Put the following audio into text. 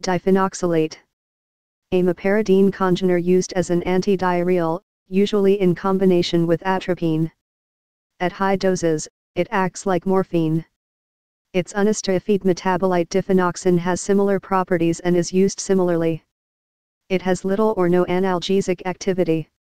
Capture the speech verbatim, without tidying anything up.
Diphenoxylate. Amiparidine congener used as an antidiarrheal, usually in combination with atropine. At high doses, it acts like morphine. Its unastaphide metabolite diphenoxin has similar properties and is used similarly. It has little or no analgesic activity.